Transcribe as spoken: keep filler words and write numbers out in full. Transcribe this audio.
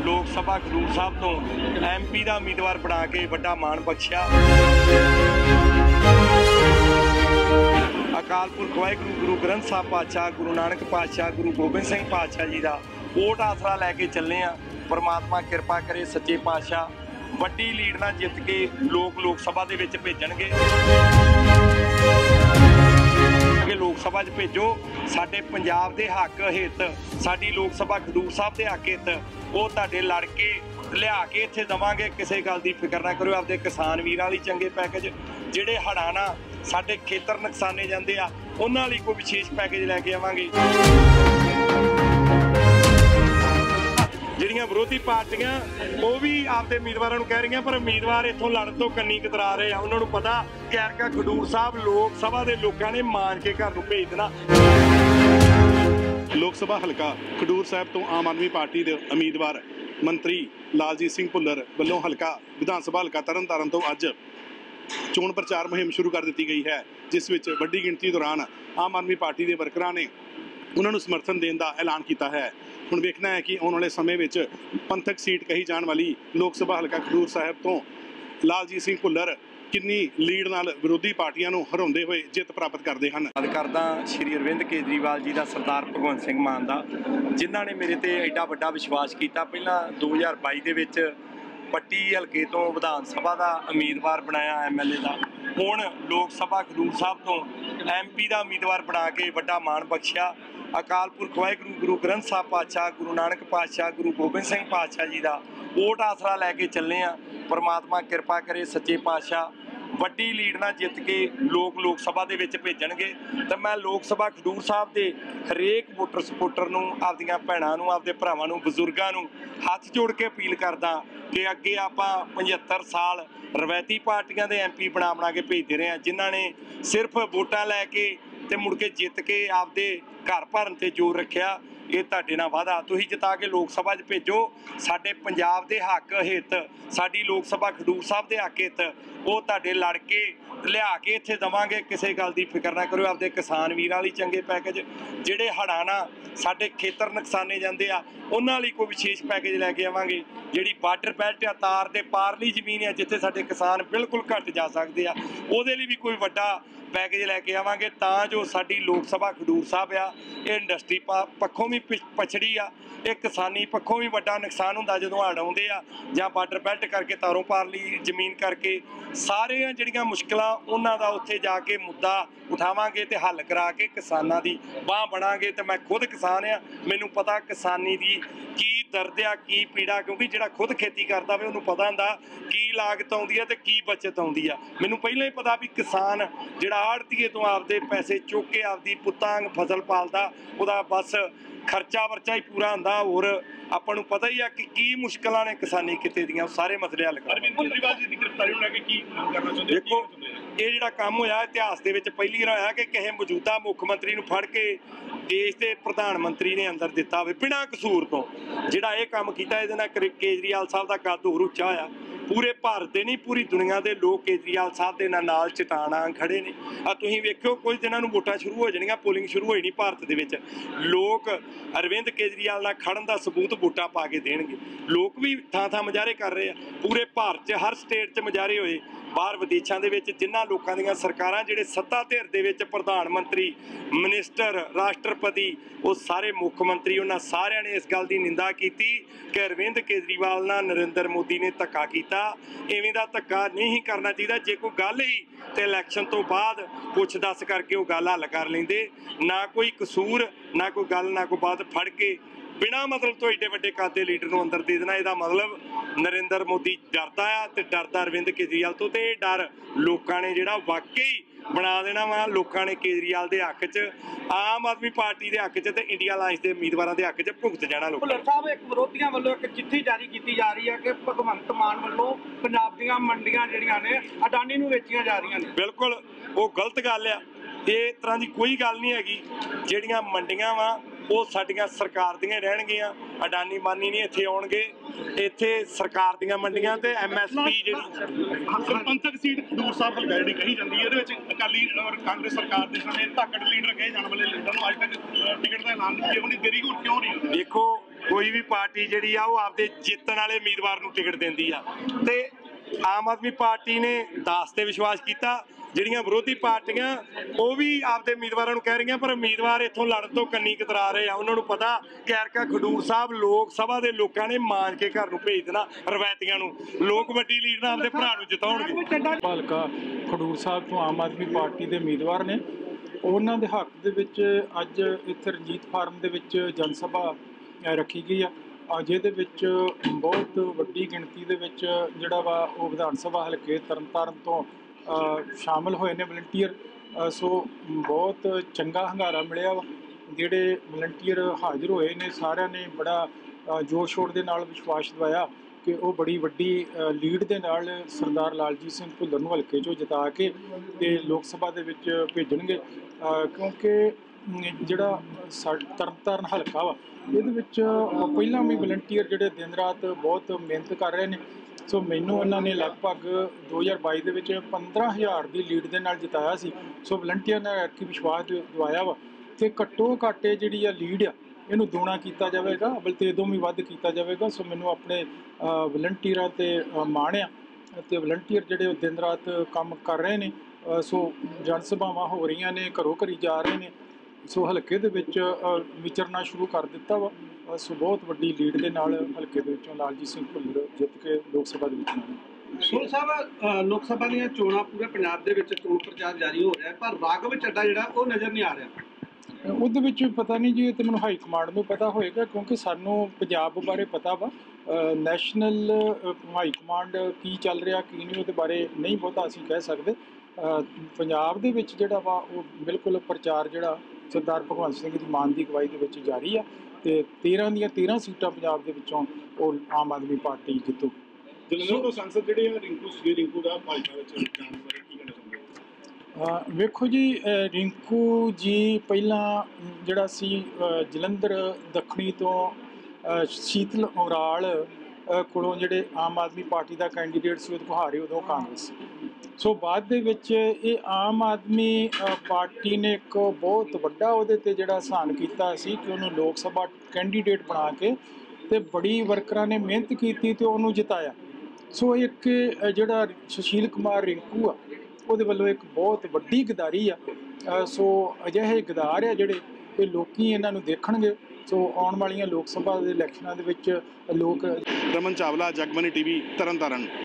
लोक सभा खडूर साहब तो एम पी का उम्मीदवार बना के वड्डा मान बख्शिया। अकाल पुरख वाहिगुरू गुरु ग्रंथ साहब पातशाह, गुरु नानक पातशाह, गुरु गोबिंद सिंह पातशाह जी का वोट आसरा लैके चले हैं। परमात्मा कृपा करे सच्चे पातशाह वड्डी लीड नाल जित के लोग लोक सभा दे विच भेजणगे। लोक सभा च भेजो, साडे पंजाब दे हक हित, साडी लोक सभा खडूर साहब दे हक हित वो तुहाडे लड़ के लिया के इत्थे देवांगे। किसी गल दी फिक्र ना करो। आपदे किसान वीरां लई चंगे पैकेज, जिहड़े हड़ां नाल साडे खेतर नुकसाने जांदे आ उन्हां लई कोई विशेष पैकेज लैके आवांगे। ਜਿਹੜੀਆਂ ਵਿਰੋਧੀ ਪਾਰਟੀਆਂ ਉਹ ਵੀ ਆਪਦੇ ਉਮੀਦਵਾਰਾਂ ਨੂੰ ਕਹਿ ਰਹੀਆਂ, ਪਰ ਉਮੀਦਵਾਰ ਇੱਥੋਂ ਲੜਨ ਤੋਂ ਕੰਨੀ ਕਤਰਾ ਰਹੇ ਆ। ਉਹਨਾਂ ਨੂੰ ਪਤਾ ਕਿ ਐਰਕਾ ਖਡੂਰ ਸਾਹਿਬ ਲੋਕ ਸਭਾ ਦੇ ਲੋਕਾਂ ਨੇ ਮਾਨ ਕੇ ਘਰ ਨੂੰ ਭੇਜ ਦੇਣਾ। ਲੋਕ ਸਭਾ ਹਲਕਾ ਖਡੂਰ ਸਾਹਿਬ ਤੋਂ ਆਮ ਆਦਮੀ ਪਾਰਟੀ ਦੇ ਉਮੀਦਵਾਰ ਮੰਤਰੀ ਲਾਲਜੀਤ ਸਿੰਘ ਭੁੱਲਰ ਵੱਲੋਂ ਹਲਕਾ ਵਿਧਾਨ ਸਭਾ ਹਲਕਾ ਤਰਨਤਾਰਨ ਤੋਂ ਅੱਜ ਚੋਣ ਪ੍ਰਚਾਰ ਮੁਹਿੰਮ ਸ਼ੁਰੂ ਕਰ ਦਿੱਤੀ ਗਈ ਹੈ, ਜਿਸ ਵਿੱਚ ਵੱਡੀ ਗਿਣਤੀ ਦੌਰਾਨ ਆਮ ਆਦਮੀ ਪਾਰਟੀ ਦੇ ਵਰਕਰਾਂ ਨੇ ਉਹਨਾਂ ਨੂੰ ਸਮਰਥਨ ਦੇਣ ਦਾ ਐਲਾਨ ਕੀਤਾ ਹੈ। ਹੁਣ ਵੇਖਣਾ ਹੈ ਕਿ ਆਉਣ ਵਾਲੇ ਸਮੇਂ ਵਿੱਚ ਪੰਥਕ ਸੀਟ ਕਹੀ ਜਾਣ ਵਾਲੀ ਲੋਕ ਸਭਾ ਹਲਕਾ ਖਡੂਰ ਸਾਹਿਬ ਤੋਂ ਲਾਲਜੀਤ ਸਿੰਘ ਭੁੱਲਰ ਕਿੰਨੀ ਲੀਡ ਨਾਲ ਵਿਰੋਧੀ ਪਾਰਟੀਆਂ ਨੂੰ ਹਰਾਉਂਦੇ ਹੋਏ ਜਿੱਤ ਪ੍ਰਾਪਤ ਕਰਦੇ ਹਨ। ਗੱਲ ਕਰਦਾ ਸ਼੍ਰੀ ਅਰਵਿੰਦ ਕੇਜਰੀਵਾਲ ਜੀ ਦਾ, ਸਰਦਾਰ ਭਗਵੰਤ ਸਿੰਘ ਮਾਨ ਦਾ, ਜਿਨ੍ਹਾਂ ਨੇ ਮੇਰੇ ਤੇ ਐਡਾ ਵੱਡਾ ਵਿਸ਼ਵਾਸ ਕੀਤਾ। ਪਹਿਲਾਂ ਦੋ ਹਜ਼ਾਰ ਬਾਈ ਦੇ ਵਿੱਚ ਪੱਟੀ ਹਲਕੇ ਤੋਂ ਵਿਧਾਨ ਸਭਾ ਦਾ ਉਮੀਦਵਾਰ ਬਣਾਇਆ ਐਮ ਐਲ ਏ ਦਾ, ਹੁਣ ਲੋਕ ਸਭਾ ਖਡੂਰ ਸਾਹਿਬ ਤੋਂ ਐਮ ਪੀ ਦਾ ਉਮੀਦਵਾਰ ਬਣਾ ਕੇ ਵੱਡਾ ਮਾਣ ਬਖਸ਼ਿਆ। अकाल पुरख वाहिगुरू गुरु ग्रंथ साहब पातशाह, गुरु नानक पातशाह, गुरु गोबिंद सिंह पातशाह जी का वोट आसरा लैके चले हैं। परमात्मा कृपा करे सच्चे पातशाह वड्डी लीड नाल जित के लोग लोक सभा दे विच भेजणगे। तो मैं लोक सभा खडूर साहब के हरेक वोटर सपोर्टर नूं, आपदियां भैणां नूं, आपदे भरावां नूं, बजुर्गां नूं हत्थ जोड़ के अपील करदा कि अगे आपां पचहत्तर साल रवायती पार्टियां दे एम पी बना बना के भेजदे रहे हैं, जिन्हां ने सिर्फ वोटां लैके ते मुड़ के जित के आपदे घर भरन ते जोर रखिया। ये तुहाडे नाल वादा, तुसीं जिता के लोक सभा च भेजो। साडे पंजाब दे हक हित, साडी लोक सभा खडूर साहब दे हक हित वो तुहाडे लड़ के लिया के इत्थे देवांगे। किसी गल दी फिक्र ना करो। आपदे किसान वीरां लई चंगे पैकेज, जिहड़े हड़ां नाल साडे खेतर नुकसाने जांदे आ उन्हां लई कोई विशेष पैकेज लैके आवांगे। जिहड़ी बार्डर बैल्ट आ, तार दे पारली जमीन आ जिथे साडे किसान बिल्कुल घट जा सकदे आ, ਉਹਦੇ ਲਈ भी कोई वड्डा पैकेज लैके आवांगे, तां जो साडी लोक सभा खडूर साहब आ ये इंडस्ट्री पक्षों भी पछड़ी आ, ये किसानी पक्षों भी वड्डा नुकसान हुंदा जदों हड़ आउंदे आ जां बार्डर बैल्ट करके तारों पारली जमीन करके। सारियां जिहड़ियां मुश्किलां उन्हां दा उत्थे जाके मुद्दा उठावांगे ते हल करा के किसानां दी बांह बनांगे। ते मैं खुद किसान आ, मैनूं पता किसानी दी की दर्द आ, की पीड़ा, क्योंकि जिहड़ा खुद खेती करदा वे उहनूं पता हुंदा की लागत आउंदी आ ते की बचत आउंदी आ। मैनूं पहिलां ही पता भी किसान जिहड़ा आड़तीए तो आपदे पैसे चुक के आपदी पुत्तांग फसल पालदा, उहदा बस खर्चा वर्चा ही पूरा हुंदा। होर आपां नूं पता ही आ कि की मुश्किलां ने किसानी किते दीआं, सारे मसले हल कर। केजरीवाल जी दी गिरफ्तारी नूं लैके की करना चाहुंदे? देखो ये जिहड़ा काम होया इतिहास दे विच पहली वार होया कि किसी मौजूदा मुख मंत्री नूं फड़ के देश के प्रधानमंत्री ने अंदर दिता होवे बिना कसूर तो। जिहड़ा ये काम कीता इहदे नाल केजरीवाल साहब दा कद होर उच्चा होया। पूरे भारत दे नहीं पूरी दुनिया के लोग केजरीवाल साहब के नाल चटाना खड़े ने। आ तुसीं वेखिओ कुछ दिनां नूं वोटां शुरू हो जाणियां, पोलिंग शुरू हो जानी भारत दे विच। लोग अरविंद केजरीवाल नाल खड़न दा सबूत वोटां पा के देणगे। लोग भी थां थां मुजाहरे कर रहे हैं, पूरे भारत च हर स्टेट च मुजाहरे होए। बाहर विदेशों के विच जिन्हां लोकां दीयां सरकारां जिहड़े सत्ता धिर दे विच प्रधानमंत्री, मिनिस्टर, राष्ट्रपति, वो सारे मुख मंत्री उन्हां सारिआं ने इस गल दी निंदा कीती कि अरविंद केजरीवाल नाल नरेंद्र मोदी ने धक्का कीता। इवें दा धक्का नहीं करना चाहिए। जे कोई गल ही तो इलैक्शन तो बाद पुछ दस करके वो गल हल कर लेंदे। ना कोई कसूर, ना कोई गल, ना कोई बात फड़ के बिना मतलब तो एडे वड्डे कद दे लीडर नूं अंदर दे देना। इहदा मतलब नरेंद्र मोदी डरदा आ ते डरदा अरविंद केजरीवाल तो। ते डर लोकां ने जिहड़ा वाकई बना देना वा, लोकां ने केजरीवाल दे हक च, आम आदमी पार्टी दे हक च ते इंडिया अलायंस दे उम्मीदवारां दे हक च भुगत जाना। लोग भुल्लर साहब एक विरोधियों वालों एक चिट्ठी जारी की जा रही है कि भगवंत मान वालों पंजाब दीआं मंडियां जिहड़ियां ने अडानी नूं वेचियां जा रही ने। बिल्कुल वो गलत गल आ। ये तरह की कोई गल नहीं हैगी। जिहड़ियां मंडियां वा वो साडियां सरकार दियां रहणगियां, अडानी मानी नहीं इत्थे आउणगे। इत्थे सरकार दियां मंडियां ते एम एस पी जिहड़ी पंथक सीट खडूर साहब हलका जिहड़ी कही जांदी है, इहदे विच अकाली और कांग्रेस सरकार दे सामने धाकड़ लीडर कहे जाण वाले लीडर नूं अज तक टिकट दा ऐलान नहीं होई, देरी क्यों नहीं? देखो ਕੋਈ ਵੀ ਪਾਰਟੀ ਜਿਹੜੀ ਆ ਉਹ ਆਪਦੇ ਜਿੱਤਣ ਵਾਲੇ ਉਮੀਦਵਾਰ ਨੂੰ ਟਿਕਟ ਦਿੰਦੀ ਆ ਤੇ ਆਮ ਆਦਮੀ ਪਾਰਟੀ ਨੇ ਦਾਸ ਤੇ ਵਿਸ਼ਵਾਸ ਕੀਤਾ। ਜਿਹੜੀਆਂ ਵਿਰੋਧੀ ਪਾਰਟੀਆਂ ਉਹ ਵੀ ਆਪਦੇ ਉਮੀਦਵਾਰਾਂ ਨੂੰ ਕਹਿ ਰਹੀਆਂ, ਪਰ ਉਮੀਦਵਾਰ ਇੱਥੋਂ ਲੜਨ ਤੋਂ ਕੰਨੀ ਕਤਰਾ ਰਹੇ ਆ। ਉਹਨਾਂ ਨੂੰ ਪਤਾ ਕਿ ਐਰਕਾ ਖਡੂਰ ਸਾਹਿਬ ਲੋਕ ਸਭਾ ਦੇ ਲੋਕਾਂ ਨੇ ਮਾਂਜ ਕੇ ਘਰ ਨੂੰ ਭੇਜ ਦੇਣਾ ਰਵਾਇਤੀਆਂ ਨੂੰ। ਲੋਕ ਵੱਡੀ ਲੀਡ ਨਾਲ ਆਪਦੇ ਭਰਾ ਨੂੰ ਜਿਤਾਉਣਗੇ। ਹਲਕਾ ਖਡੂਰ ਸਾਹਿਬ ਤੋਂ ਆਮ ਆਦਮੀ ਪਾਰਟੀ ਦੇ ਉਮੀਦਵਾਰ ਨੇ, ਉਹਨਾਂ ਦੇ ਹੱਕ ਦੇ ਵਿੱਚ ਅੱਜ ਇੱਥੇ ਰਣਜੀਤ ਫਾਰਮ ਦੇ ਵਿੱਚ ਜਨ ਸਭਾ ਰੱਖੀ ਗਈ ਆ, ਜਿਹਦੇ ਵਿੱਚ ਬਹੁਤ ਵੱਡੀ ਗਿਣਤੀ ਦੇ ਵਿੱਚ ਜਿਹੜਾ ਵਾ ਉਹ ਵਿਧਾਨ ਸਭਾ ਹਲਕੇ ਤਰਨਤਾਰਨ ਤੋਂ ਸ਼ਾਮਲ ਹੋਏ ਨੇ ਵਲੰਟੀਅਰ। ਸੋ ਬਹੁਤ ਚੰਗਾ ਹੰਗਾਰਾ ਮਿਲਿਆ ਵਾ। ਜਿਹੜੇ ਵਲੰਟੀਅਰ ਹਾਜ਼ਰ ਹੋਏ ਨੇ ਸਾਰਿਆਂ ਨੇ ਬੜਾ ਜੋਰ ਸ਼ੋਰ ਦੇ ਨਾਲ ਵਿਸ਼ਵਾਸ ਦਿਵਾਇਆ ਕਿ ਉਹ ਬੜੀ ਵੱਡੀ ਲੀਡ ਦੇ ਨਾਲ ਸਰਦਾਰ ਲਾਲਜੀਤ ਸਿੰਘ ਭੁੱਲਰ ਨੂੰ ਹਲਕੇ 'ਚੋਂ ਜਿਤਾ ਕੇ ਤੇ ਲੋਕ ਸਭਾ ਦੇ ਵਿੱਚ ਭੇਜਣਗੇ, ਕਿਉਂਕਿ ਜਿਹੜਾ ਸਾ ਤਰਨਤਾਰਨ ਹਲਕਾ ਵਾ ਇਹਦੇ ਵਿੱਚ ਪਹਿਲਾਂ ਵੀ ਵਲੰਟੀਅਰ ਜਿਹੜੇ ਦਿਨ ਰਾਤ ਬਹੁਤ ਮਿਹਨਤ ਕਰ ਰਹੇ ਨੇ। ਸੋ ਮੈਨੂੰ ਇਹਨਾਂ ਨੇ ਲਗਭਗ ਦੋ ਹਜ਼ਾਰ ਬਾਈ ਦੇ ਵਿੱਚ ਪੰਦਰਾਂ ਹਜ਼ਾਰ ਦੀ ਲੀਡ ਦੇ ਨਾਲ ਜਿਤਾਇਆ ਸੀ। ਸੋ ਵਲੰਟੀਅਰ ਨੇ ਐਤਕੀ ਵਿਸ਼ਵਾਸ ਦਿਵਾਇਆ ਵਾ ਕਿ ਘੱਟੋ ਘੱਟ ਜਿਹੜੀ ਆ ਲੀਡ ਆ ਇਹਨੂੰ ਦੂਣਾ ਕੀਤਾ ਜਾਵੇਗਾ, ਬਲਕਿ ਇਦੋਂ ਵੀ ਵੱਧ ਕੀਤਾ ਜਾਵੇਗਾ। ਸੋ ਮੈਨੂੰ ਆਪਣੇ ਵਲੰਟੀਅਰਾਂ 'ਤੇ ਮਾਣ ਆ ਅਤੇ ਵਲੰਟੀਅਰ ਜਿਹੜੇ ਉਹ ਦਿਨ ਰਾਤ ਕੰਮ ਕਰ ਰਹੇ ਨੇ। ਸੋ ਜਨ ਸਭਾਵਾਂ ਹੋ ਰਹੀਆਂ ਨੇ, ਘਰੋਂ ਘਰੀ ਜਾ ਰਹੇ ਨੇ। ਸੋ ਹਲਕੇ ਦੇ ਵਿੱਚ ਵਿਚਰਨਾ ਸ਼ੁਰੂ ਕਰ ਦਿੱਤਾ ਵਾ। ਸੋ ਬਹੁਤ ਵੱਡੀ ਲੀਡ ਦੇ ਨਾਲ ਹਲਕੇ ਦੇ ਵਿੱਚੋਂ ਲਾਲਜੀਤ ਸਿੰਘ ਭੁੱਲਰ ਜਿੱਤ ਕੇ ਲੋਕ ਸਭਾ ਦੇ ਵਿੱਚ ਆਏ। ਸੋਲ ਸਾਹਿਬ, ਲੋਕ ਸਭਾ ਦੀਆਂ ਚੋਣਾਂ ਪੂਰੇ ਪੰਜਾਬ ਦੇ ਵਿੱਚ ਚੋਣ ਪ੍ਰਚਾਰ ਜਾਰੀ ਹੋ ਰਿਹਾ, ਪਰ ਰਾਘਵ ਚੱਡਾ ਜਿਹੜਾ ਉਹ ਨਜ਼ਰ ਨਹੀਂ ਆ ਰਿਹਾ। ਉਹਦੇ ਵਿੱਚ ਪਤਾ ਨਹੀਂ ਜੀ, ਇਹ ਤਾਂ ਮੈਨੂੰ ਹਾਈ ਕਮਾਂਡ ਨੂੰ ਪਤਾ ਹੋਏਗਾ, ਕਿਉਂਕਿ ਸਾਨੂੰ ਪੰਜਾਬ ਬਾਰੇ ਪਤਾ ਵਾ। ਨੈਸ਼ਨਲ ਹਾਈ ਕਮਾਂਡ ਕੀ ਚੱਲ ਰਿਹਾ ਕੀ ਨਹੀਂ ਉਹਦੇ ਬਾਰੇ ਨਹੀਂ ਬਹੁਤਾ ਅਸੀਂ ਕਹਿ ਸਕਦੇ। ਪੰਜਾਬ ਦੇ ਵਿੱਚ ਜਿਹੜਾ ਵਾ ਉਹ ਬਿਲਕੁਲ ਪ੍ਰਚਾਰ ਜਿਹੜਾ ਸਰਦਾਰ ਭਗਵੰਤ ਸਿੰਘ ਦੀ ਮਾਨ ਦੀ ਅਗਵਾਈ ਦੇ ਵਿੱਚ ਜਾਰੀ ਆ ਤੇ ਤੇਰਾਂ ਦੀਆਂ ਤੇਰਾਂ ਸੀਟਾਂ ਪੰਜਾਬ ਦੇ ਵਿੱਚੋਂ ਉਹ ਆਮ ਆਦਮੀ ਪਾਰਟੀ ਜਿੱਤੂ। ਜਲੰਧਰ ਤੋਂ ਸੰਸਦ ਜਿਹੜੇ ਆ ਰਿੰਕੂ ਸੀ, ਰਿੰਕੂ ਦਾ ਭਾਜਪਾ ਵਿੱਚ ਜਾਣ ਬਾਰੇ ਕੀ ਕਹਿਣਾ ਚਾਹੁੰਦੇ? ਵੇਖੋ ਜੀ, ਰਿੰਕੂ ਜੀ ਪਹਿਲਾਂ ਜਿਹੜਾ ਸੀ ਜਲੰਧਰ ਦੱਖਣੀ ਤੋਂ ਸ਼ੀਤਲ ਉਰਾਲ ਕੋਲੋਂ ਜਿਹੜੇ ਆਮ ਆਦਮੀ ਪਾਰਟੀ ਦਾ ਕੈਂਡੀਡੇਟ ਸੀ ਉਹਦੇ ਹਾਰੇ ਉਦੋਂ ਕਾਂਗਰਸ। ਸੋ ਬਾਅਦ ਦੇ ਵਿੱਚ ਇਹ ਆਮ ਆਦਮੀ ਪਾਰਟੀ ਨੇ ਇੱਕ ਬਹੁਤ ਵੱਡਾ ਉਹਦੇ 'ਤੇ ਜਿਹੜਾ ਅਹਿਸਾਨ ਕੀਤਾ ਸੀ ਕਿ ਉਹਨੂੰ ਲੋਕ ਸਭਾ ਕੈਂਡੀਡੇਟ ਬਣਾ ਕੇ ਤੇ ਬੜੀ ਵਰਕਰਾਂ ਨੇ ਮਿਹਨਤ ਕੀਤੀ ਤੇ ਉਹਨੂੰ ਜਿਤਾਇਆ। ਸੋ ਇੱਕ ਜਿਹੜਾ ਸੁਸ਼ੀਲ ਕੁਮਾਰ ਰਿੰਕੂ ਆ ਉਹਦੇ ਵੱਲੋਂ ਇੱਕ ਬਹੁਤ ਵੱਡੀ ਗਦਾਰੀ ਆ। ਸੋ ਅਜਿਹੇ ਗਦਾਰ ਆ ਜਿਹੜੇ ਇਹ ਲੋਕੀ ਇਹਨਾਂ ਨੂੰ ਦੇਖਣਗੇ। ਸੋ ਆਉਣ ਵਾਲੀਆਂ ਲੋਕ ਸਭਾ ਦੇ ਇਲੈਕਸ਼ਨਾਂ ਦੇ ਵਿੱਚ ਲੋਕ। ਰਮਨ ਚਾਵਲਾ, ਜਗਬਾਣੀ ਟੀਵੀ, ਤਰਨਤਾਰਨ।